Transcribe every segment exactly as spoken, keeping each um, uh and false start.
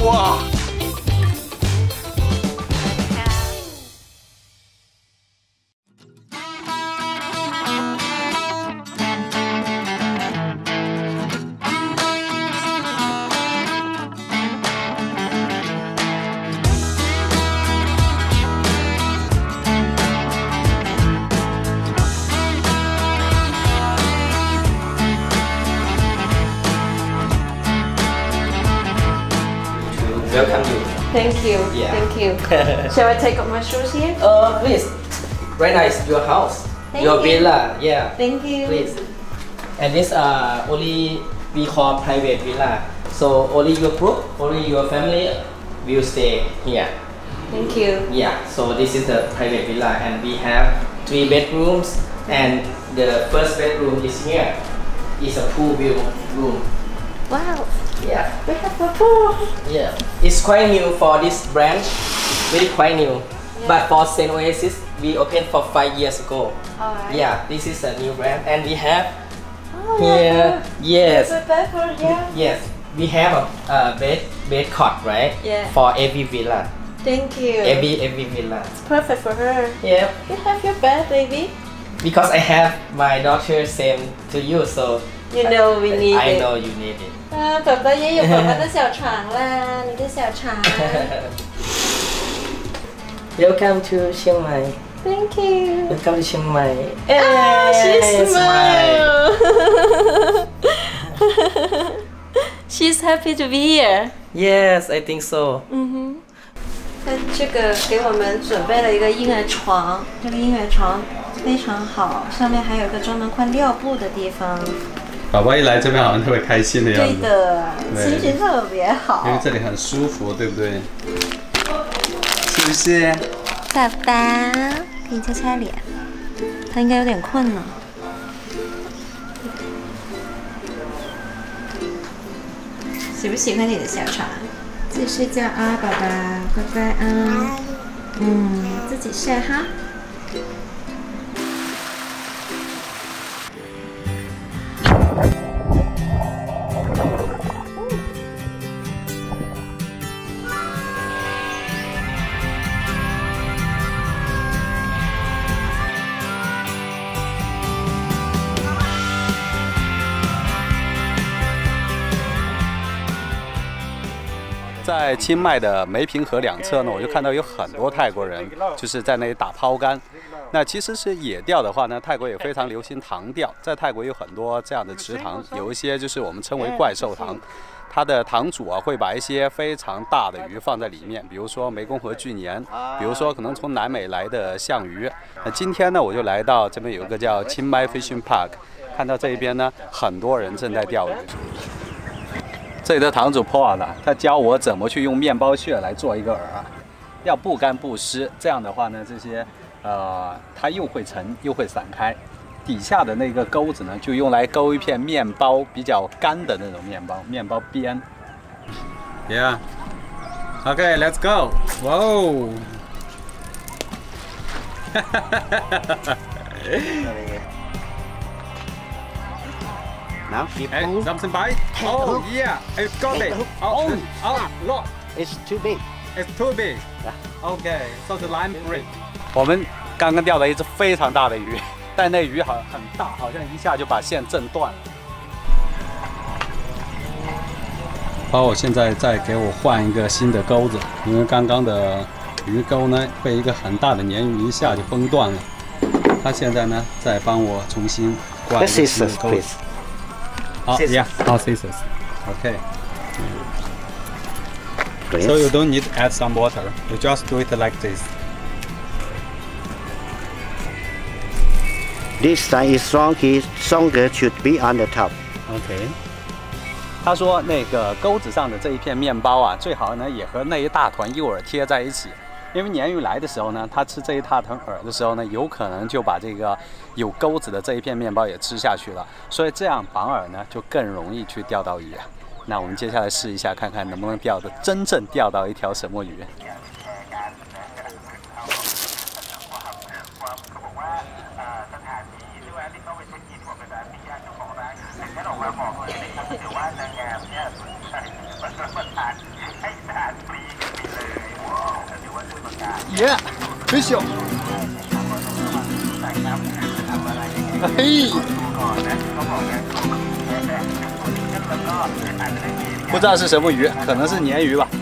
哇！ Welcome you. Thank you. Yeah. Thank you. Shall I take off my shoes here? Uh, please. Very nice. Your house. Thank your you. villa. Yeah. Thank you. Please. And this uh only we call private villa. So only your group, only your family will stay here. Thank you. Yeah. So this is the private villa, and we have three bedrooms. And the first bedroom is here. It's a pool view room. Wow. Yeah. We have a pool. Yeah, it's quite new for this branch, very quite new. Yeah. But for Saint Oasis, we opened for five years ago. Alright. Yeah, this is a new brand, and we have Oh, here. Yes, There's a bed for here. yes, we have a, a bed bed cot, right? Yeah. For every villa, Thank you. every every villa. It's perfect for her. Yeah, You have your bed, baby. because I have my daughter same to you, so You know we need I it. know you need it. 啊，爸爸也有爸爸的小床啦，你的小床。 Welcome to Chiang Mai. Thank you. Welcome to Chiang Mai. Ah, she Hey, smile. She's happy to be here. Yes, I think so. 嗯哼，他这个给我们准备了一个婴儿床，这个婴儿床非常好，上面还有个专门换尿布的地方。 宝宝一来这边好像特别开心的样对子， 的， 对心情特别好因。为这里很舒服，对不对？是不是？ 爸爸，给你擦擦脸，他应该有点困了。喜不喜欢你的小床？自己睡觉啊，宝宝，乖乖啊。嗯，自己睡哈。 在清迈的梅坪河两侧呢，我就看到有很多泰国人就是在那里打抛竿。那其实是野钓的话呢，泰国也非常流行塘钓，在泰国有很多这样的池塘，有一些就是我们称为怪兽塘。它的塘主啊会把一些非常大的鱼放在里面，比如说湄公河巨鲶，比如说可能从南美来的象鱼。那今天呢，我就来到这边有一个叫清迈 Fishing Park， 看到这一边呢，很多人正在钓鱼。这里的堂主 Paul 呢，他教我怎么去用面包屑来做一个饵，要不干不湿。这样的话呢，这些呃它又会沉又会散开。底下的那个钩子呢，就用来勾一片面包比较干的那种面包，面包边。Yeah. Okay, let's go. Whoa. Now keep Hey, pull. something bite? Take the Oh hook. yeah, I got Take it. the hook. Oh, Oh, oh, look, It's too big. it's too big. Yeah. Okay, so the line break. 我们刚刚钓到一只非常大的鱼，但那鱼好很大，好像一下就把线震断了。好，我现在在给我换一个新的钩子，因为刚刚的鱼钩呢被一个很大的鲶鱼一下就崩断了。他现在呢在帮我重新挂一 The 个新的 scissors, 钩子。 please. 好 Scissors. ，Yeah, 好 scissors. Okay. Great. So you don't need to add some water. You just do it like this. This side is strong. His stronger should be on the top. OK。他说那个钩子上的这一片面包啊，最好呢也和那一大团诱饵贴在一起，因为鲶鱼来的时候呢，它吃这一大团饵的时候呢，有可能就把这个有钩子的这一片面包也吃下去了，所以这样绑饵呢就更容易去钓到鱼。那我们接下来试一下，看看能不能钓的真正钓到一条什么鱼。 耶，很小。嘿，不知道是什么鱼，可能是鲶鱼吧。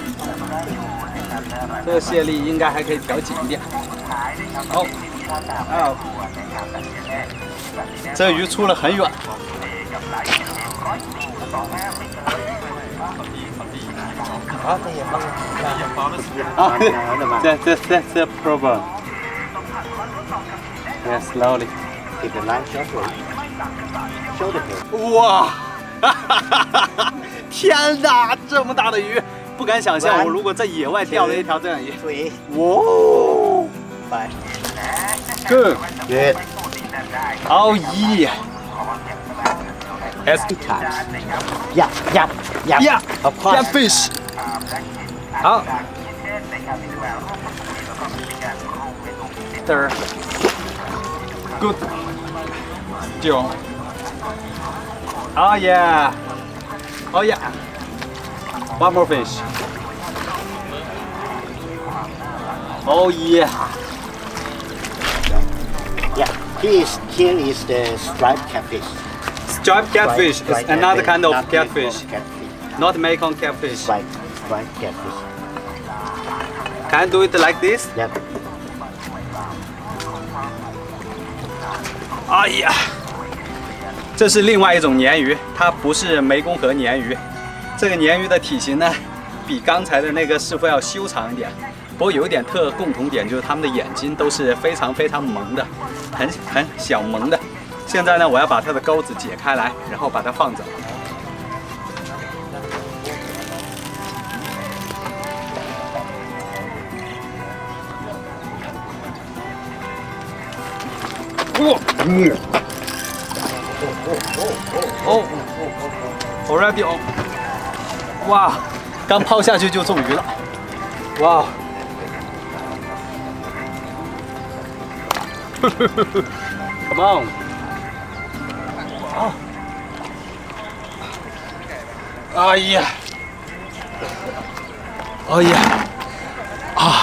这个蟹力应该还可以调紧一点。好，啊，这个鱼出了很远。啊，这这这这 problem。Yes, slowly. Keep the line short for shoulder head. 哇！哈哈哈哈！天哪，这么大的鱼，不敢想象。我如果在野外钓了一条这样鱼， Three, 哇 five. Good, Good. oh yeah. Yes, Times. Yeah, yeah, yeah. yeah, Of course. yeah, fish. 好。Third. Good. 九。Oh yeah. Oh yeah. One more fish. Oh yeah. Yeah. This here is the striped catfish. Striped catfish is Striped another kind of not catfish, catfish. not Mekong catfish. Striped, striped catfish. Can I do it like this? Yep. 哎呀，这是另外一种鲶鱼，它不是湄公河鲶鱼。这个鲶鱼的体型呢，比刚才的那个师傅要修长一点。不过有一点特共同点，就是它们的眼睛都是非常非常萌的，很很小萌的。现在呢，我要把它的钩子解开来，然后把它放走。哇！哦，already 哦！哇，刚抛下去就中鱼了！哇！Come on！ 啊！哎呀！哎呀！啊！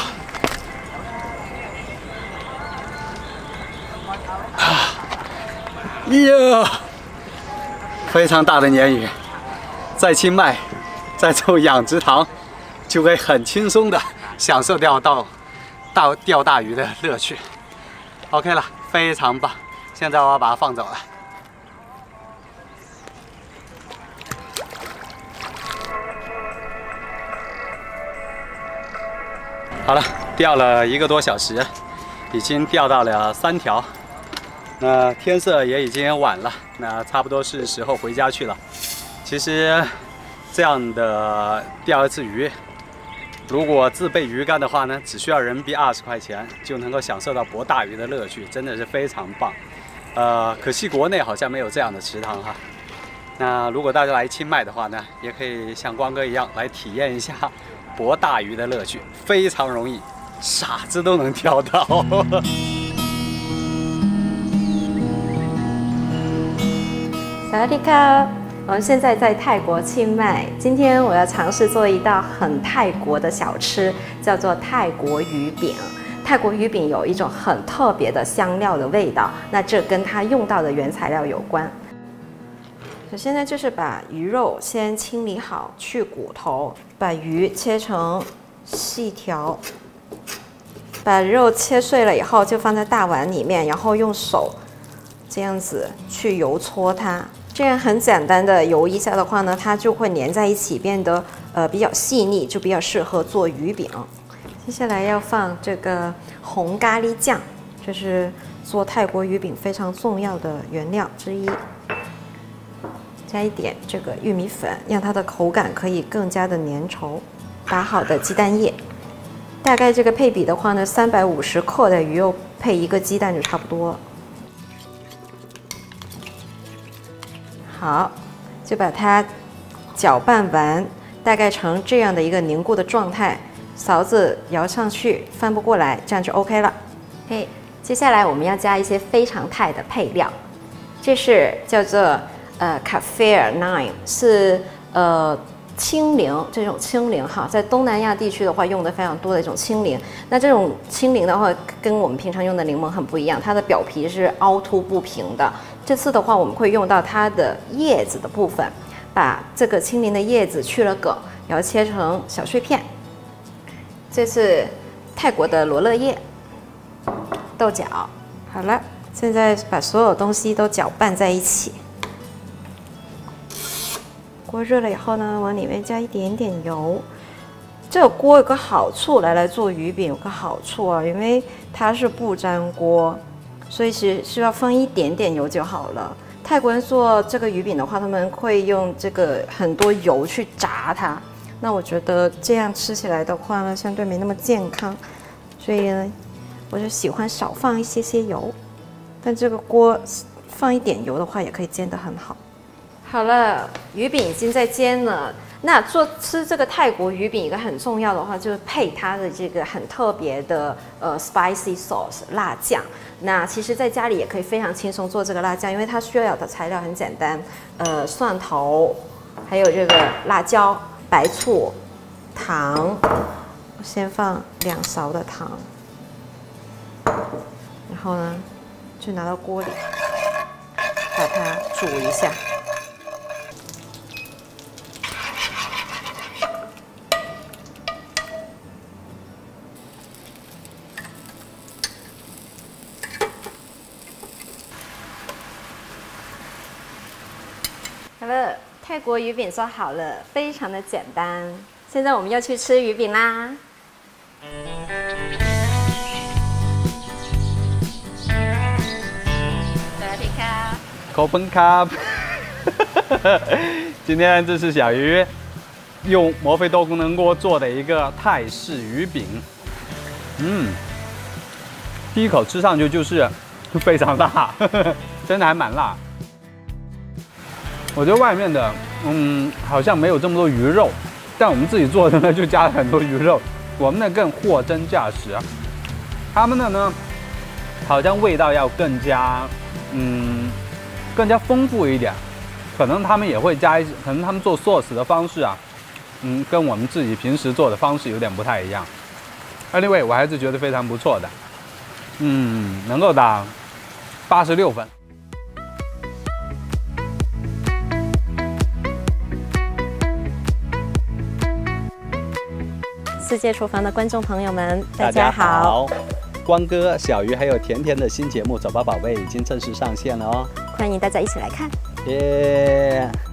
呀，非常大的鲶鱼，在清迈，在这种养殖塘，就可以很轻松的享受钓到大钓大鱼的乐趣。OK 了，非常棒。现在我要把它放走了。好了，钓了一个多小时，已经钓到了三条。那天色也已经晚了，那差不多是时候回家去了。其实这样的钓一次鱼，如果自备鱼竿的话呢，只需要人民币二十块钱就能够享受到博大鱼的乐趣，真的是非常棒。呃，可惜国内好像没有这样的池塘哈。那如果大家来清迈的话呢，也可以像光哥一样来体验一下博大鱼的乐趣，非常容易，傻子都能钓到。 萨瓦迪卡，我们现在在泰国清迈。今天我要尝试做一道很泰国的小吃，叫做泰国鱼饼。泰国鱼饼有一种很特别的香料的味道，那这跟它用到的原材料有关。首先呢，就是把鱼肉先清理好，去骨头，把鱼切成细条，把肉切碎了以后，就放在大碗里面，然后用手这样子去油搓它。这样很简单的油一下的话呢，它就会粘在一起，变得呃比较细腻，就比较适合做鱼饼。接下来要放这个红咖喱酱，这是做泰国鱼饼非常重要的原料之一。加一点这个玉米粉，让它的口感可以更加的粘稠。打好的鸡蛋液，大概这个配比的话呢，三百五十克的鱼肉配一个鸡蛋就差不多。好，就把它搅拌完，大概成这样的一个凝固的状态，勺子摇上去，翻不过来，这样就 OK 了。嘿，接下来我们要加一些非常泰的配料，这是叫做呃 Kaffir Nine， 是呃青柠，这种青柠哈，在东南亚地区的话用的非常多的一种青柠。那这种青柠的话，跟我们平常用的柠檬很不一样，它的表皮是凹凸不平的。这次的话，我们会用到它的叶子的部分，把这个青柠的叶子去了梗，然后切成小碎片。这是泰国的罗勒叶、豆角。好了，现在把所有东西都搅拌在一起。锅热了以后呢，往里面加一点点油。这个锅有个好处，来来做鱼饼有个好处啊，因为它是不粘锅，所以是需要放一点点油就好了。泰国人做这个鱼饼的话，他们会用这个很多油去炸它。那我觉得这样吃起来的话呢，相对没那么健康，所以呢，我就喜欢少放一些些油。但这个锅放一点油的话，也可以煎得很好。好了，鱼饼已经在煎了。那做吃这个泰国鱼饼，一个很重要的话就是配它的这个很特别的呃 spicy sauce 辣酱。那其实在家里也可以非常轻松做这个辣酱，因为它需要的材料很简单，呃，蒜头，还有这个辣椒、白醋、糖。我先放两勺的糖，然后呢，就拿到锅里，把它煮一下。好了，泰国鱼饼做好了，非常的简单。现在我们要去吃鱼饼啦。สวัสดีค่ะขอบคุณครับ今天这是小鱼用摩飞多功能锅做的一个泰式鱼饼。嗯，第一口吃上去就是非常辣，真的还蛮辣。我觉得外面的，嗯，好像没有这么多鱼肉，但我们自己做的呢，就加了很多鱼肉。我们的更货真价实，他们的呢，好像味道要更加，嗯，更加丰富一点。可能他们也会加一，可能他们做 sauce 的方式啊，嗯，跟我们自己平时做的方式有点不太一样。Anyway， 我还是觉得非常不错的，嗯，能够打八十六分。 世界厨房的观众朋友们， 大家好！光哥、小鱼还有甜甜的新节目《走吧宝贝》已经正式上线了哦， 欢迎大家一起来看。 耶、yeah